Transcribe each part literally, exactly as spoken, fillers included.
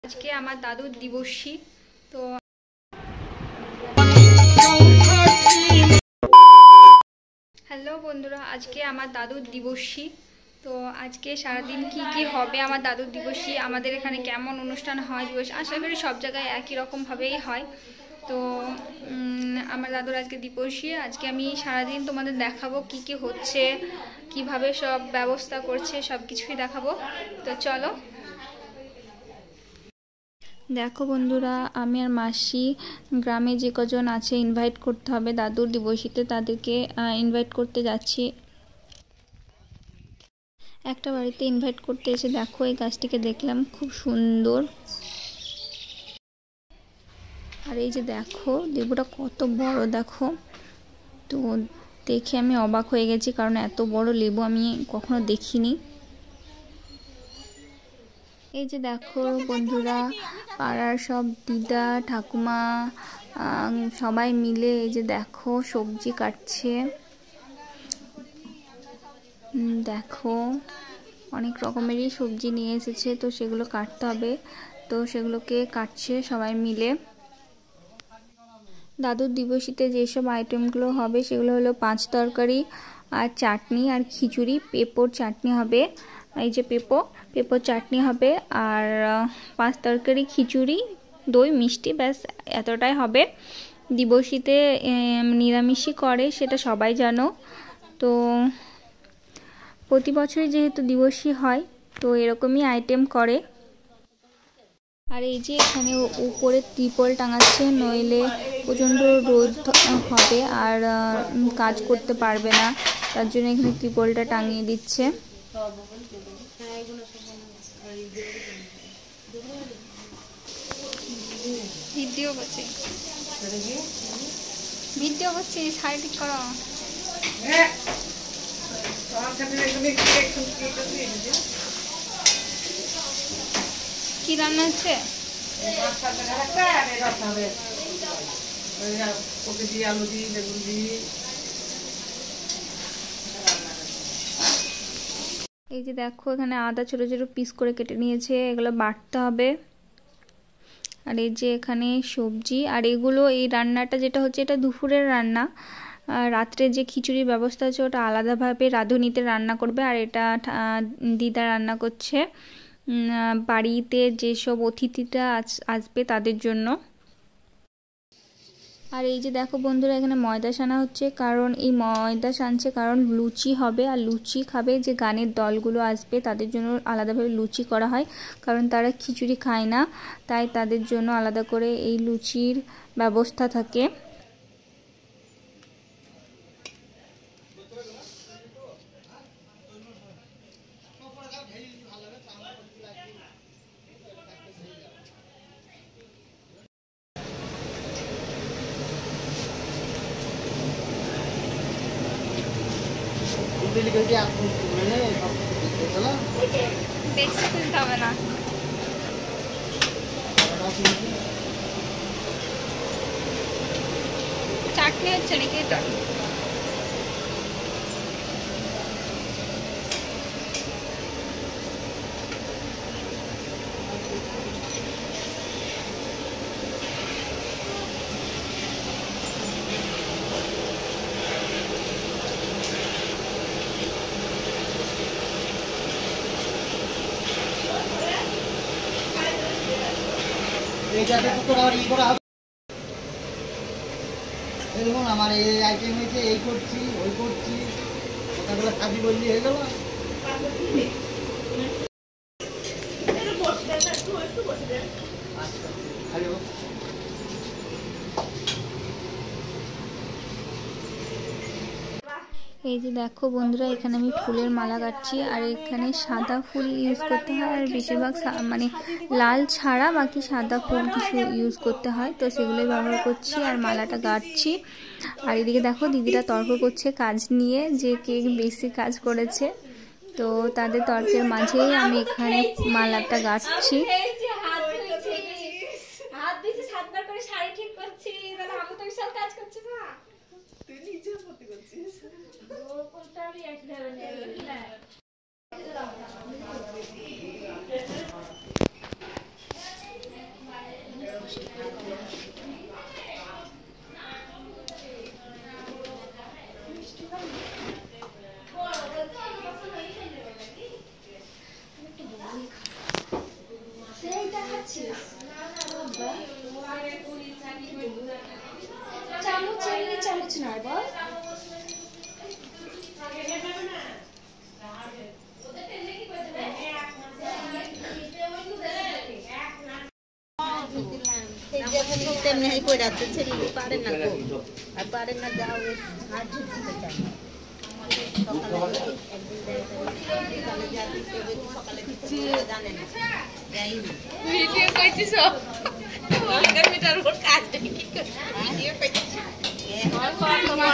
আজকে আমার দাদুর দিবসী তো হ্যালো বন্ধুরা, আজকে আমার দাদুর দিবসী তো আজকে সারাদিন কি কি হবে আমার দাদুর দিবসী, আমাদের এখানে কেমন অনুষ্ঠান হয় দিবস, আশা করি সব জায়গায় একই রকমভাবেই হয়। তো আমার দাদুর আজকে দিবসী, আজকে আমি সারাদিন তোমাদের দেখাবো কি কি হচ্ছে, কিভাবে সব ব্যবস্থা করছে, সব কিছুই দেখাবো। তো চলো দেখো বন্ধুরা, আমি আর মাসি গ্রামে যে কজন আছে ইনভাইট করতে হবে দাদুর দিবসীতে, তাদেরকে ইনভাইট করতে যাচ্ছি। একটা বাড়িতে ইনভাইট করতে এসে দেখো এই গাছটিকে দেখলাম, খুব সুন্দর। আর এই যে দেখো লেবুটা কত বড়, দেখো তো দেখে আমি অবাক হয়ে গেছি, কারণ এত বড় লেবু আমি কখনো দেখিনি। এই যে দেখো বন্ধুরা, পাড়ার সব দিদা ঠাকুমা সবাই মিলে এই যে দেখো সবজি কাটছে। দেখো অনেক রকমেরই সবজি নিয়ে এসেছে, তো সেগুলো কাটতে হবে, তো সেগুলোকে কাটছে সবাই মিলে। দাদুর দিবসীতে যেসব আইটেমগুলো হবে সেগুলো হলো পাঁচ তরকারি আর চাটনি আর খিচুড়ি, পেঁপোর চাটনি হবে, এই যে পেঁপো পেঁপোর চাটনি হবে, আর পাঁচ তরকারি খিচুড়ি দই মিষ্টি, ব্যাস এতটাই হবে। দিবসীতে নিরামিষই করে সেটা সবাই জানো, তো প্রতি বছরই যেহেতু দিবসী হয় তো এরকমই আইটেম করে। আর এই যে এখানে উপরে ত্রিপল টাঙাচ্ছে, নইলে প্রচণ্ড রোদ হবে আর কাজ করতে পারবে না, তার জন্য এখানে ত্রিপলটা টাঙিয়ে দিচ্ছে। ভিডিও করছি ভিডিও করছি শাড়ি ঠিক করো। কি রান্না হচ্ছে? এই যে দেখো এখানে আদা ছোট ছোট পিস করে কেটে নিয়েছে, এগুলো বাটতে হবে। আর এই যে এখানে সবজি, আর এগুলো এই রান্নাটা যেটা হচ্ছে এটা দুপুরের রান্না, রাত্রে যে খিচুড়ির ব্যবস্থা আছে ওটা আলাদাভাবে রাঁধুনিতে রান্না করবে, আর এটা দিদা রান্না করছে বাড়িতে যেসব অতিথিরা আসবে তাদের জন্য। আর এই যে দেখো বন্ধুরা, এখানে ময়দা সানা হচ্ছে, কারণ এই ময়দা সানছে কারণ লুচি হবে, আর লুচি খাবে যে গানের দলগুলো আসবে তাদের জন্য আলাদাভাবে লুচি করা হয়, কারণ তারা খিচুড়ি খায় না, তাই তাদের জন্য আলাদা করে এই লুচির ব্যবস্থা থাকে। বেশি খুলতে হবে না, চাটনি হচ্ছে নাকি এটা? দেখুন আমার এই আইটেম হয়েছে, এই করছি ওই করছি, কথাগুলো খাবি বললি হয়ে গেল। এই যে দেখো বন্ধুরা, এখানে আমি ফুলের মালা কাটছি, আর এখানে সাদা ফুল ইউজ করতে হয়, আর বেশিরভাগ মানে লাল ছাড়া বাকি সাদা ফুল কিছু ইউজ করতে হয়, তো সেগুলোই ব্যবহার করছি আর মালাটা গাঁটছি। আর এদিকে দেখো দিদিরা তর্ক করছে কাজ নিয়ে, যে কে বেশি কাজ করেছে, তো তাদের তর্কের মাঝেই আমি এখানে মালাটা গাঁটছি। চামচ এমনি চামচ না বল তেমনি কই রাখতে ছেলে পারে না গো আর পারে না যাও হাত ঝুঁকতে চায় সকালে একদিন সকালে যাতে কেউ সকালে কিছু জানে না যাই ভিডিও কইছিস আগের মিটার ওর কাজ কি করে ভিডিও কইছিস এ হয় কত তোমার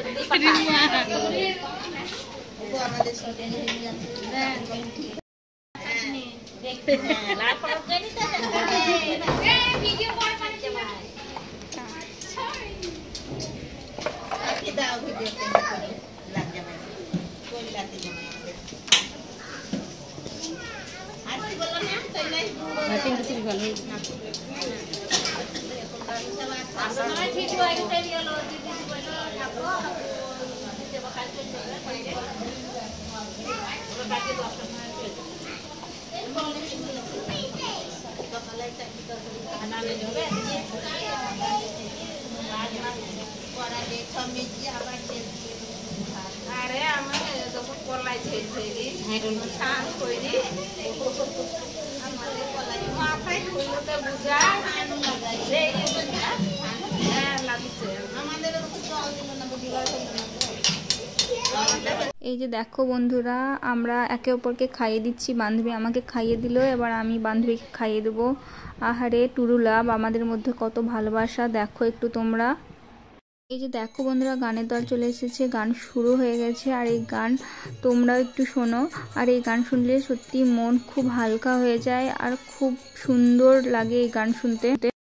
ও আমাদের সাথে নিয়ে যাচ্ছে দেখতে হ্যাঁ লাভ করা জানি তো এ ভিডিও করে পাচ্ছে ভাই আকি দাও ভিডিও করে লাগ যাবে কোন লাতে যাবে আজকে বললো না তাই নাই মাটিং কিছু ভালো না আমরা ঠিক হয়ে গেছে হলো দিদি বললো থাকো দিতে বকাল চলে পড়ে গেল ওরা কাটে দশ টাকা আরে আমার যখন কলাই ছেড়ে ছান করি আমাদের কলাই মাথায় খুলতে বুঝা হ্যাঁ লাগছে আমাদের জল দিল না বুঝিবার এই যে দেখো বন্ধুরা আমরা একে অপরকে খাইয়ে দিচ্ছি বান্ধবী আমাকে খাইয়ে দিল এবার আমি বান্ধবীকে খাইয়ে দেবো আহারে টুরু লাভ আমাদের মধ্যে কত ভালোবাসা দেখো একটু তোমরা এই যে দেখো বন্ধুরা গানের দল চলে এসেছে গান শুরু হয়ে গেছে আর এই গান তোমরাও একটু শোনো আর এই গান শুনলে সত্যি মন খুব হালকা হয়ে যায় আর খুব সুন্দর লাগে এই গান শুনতে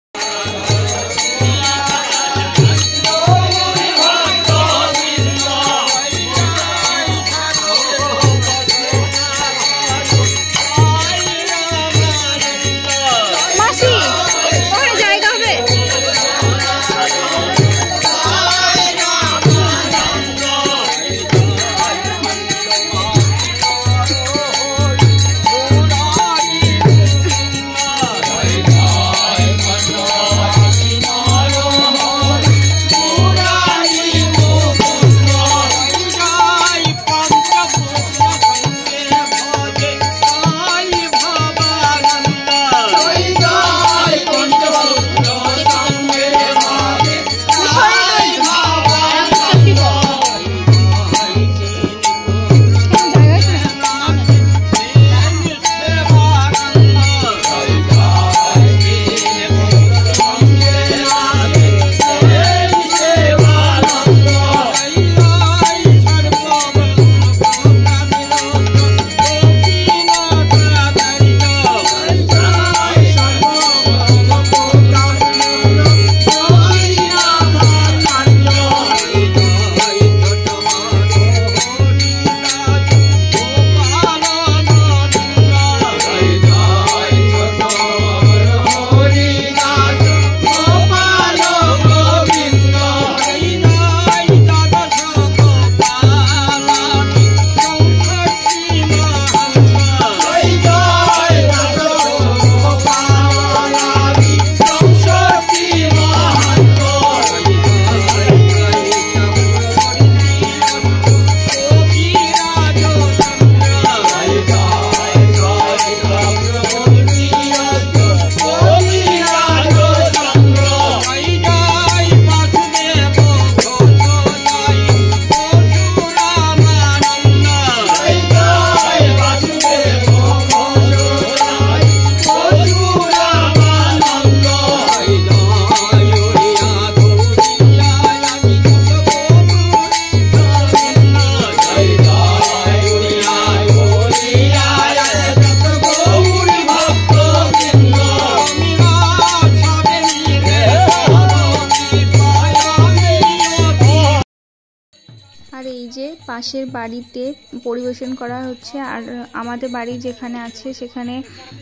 আর এই যে পাশের বাড়িতে পরিবেশন করা হচ্ছে আর আমাদের বাড়ি যেখানে আছে সেখানে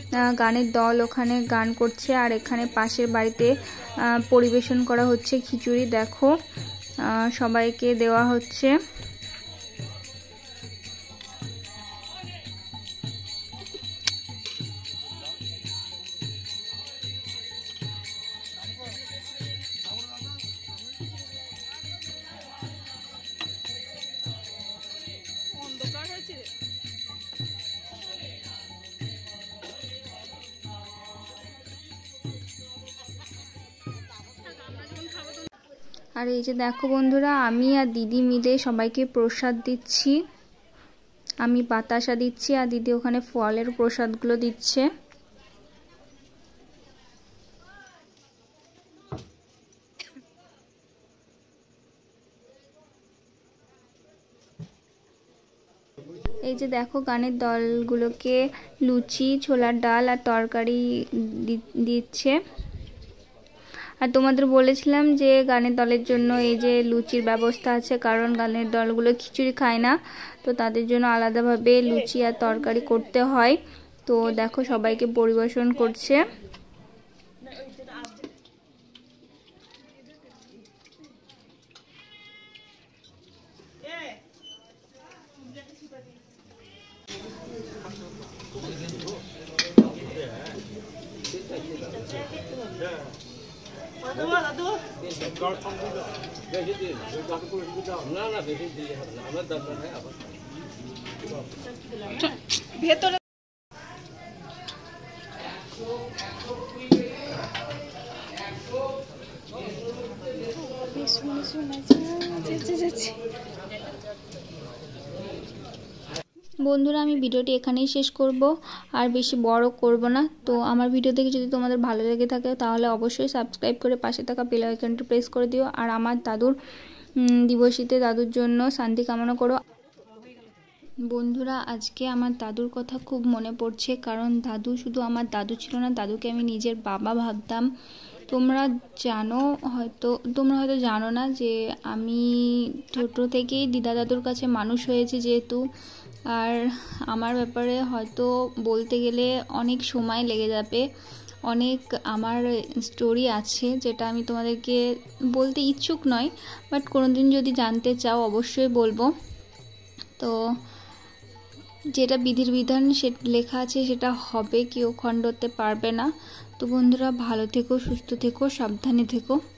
গানের দল ওখানে গান করছে আর এখানে পাশের বাড়িতে পরিবেশন করা হচ্ছে খিচুড়ি দেখো সবাইকে দেওয়া হচ্ছে আর এই যে দেখো বন্ধুরা, আমি আর দিদি মিলে সবাইকে প্রসাদ দিচ্ছি। আমি বাতাসা দিচ্ছি আর দিদি ওখানে ফলের প্রসাদগুলো দিচ্ছে। এই যে দেখো গানের দলগুলোকে লুচি, ছোলার ডাল আর তরকারি দিচ্ছে। আর তোমাদের বলেছিলাম যে গানের দলের জন্য এই যে লুচির ব্যবস্থা আছে, কারণ গানের দলগুলো খিচুড়ি খায় না, তো তাদের জন্য আলাদাভাবে লুচি আর তরকারি করতে হয়। তো দেখো সবাইকে পরিবেশন করছে। ভেতরে বন্ধুরা, আমি ভিডিওটি এখানেই শেষ করব, আর বেশি বড় করব না। তো আমার ভিডিও দেখে যদি তোমাদের ভালো লেগে থাকে তাহলে অবশ্যই সাবস্ক্রাইব করে পাশে থাকা বেল আইকনটি প্রেস করে দিও। আর আমার দাদুর দিবসীতে দাদুর জন্য শান্তি কামনা করো। বন্ধুরা, আজকে আমার দাদুর কথা খুব মনে পড়ছে, কারণ দাদু শুধু আমার দাদু ছিল না, দাদুকে আমি নিজের বাবা ভাবতাম। তোমরা জানো হয়তো তোমরা হয়তো জানো না যে আমি ছোটো থেকেই দিদা দাদুর কাছে মানুষ হয়েছি যেহেতু, আর আমার ব্যাপারে হয়তো বলতে গেলে অনেক সময় লেগে যাবে। অনেক আমার স্টোরি আছে যেটা আমি তোমাদেরকে বলতে ইচ্ছুক নয়, বাট কোনোদিন যদি জানতে চাও অবশ্যই বলবো। তো যেটা বিধির বিধান সে লেখা আছে সেটা হবে, কেউ খণ্ডতে পারবে না। তো বন্ধুরা, ভালো থেকো, সুস্থ থেকো, সাবধানে থেকো।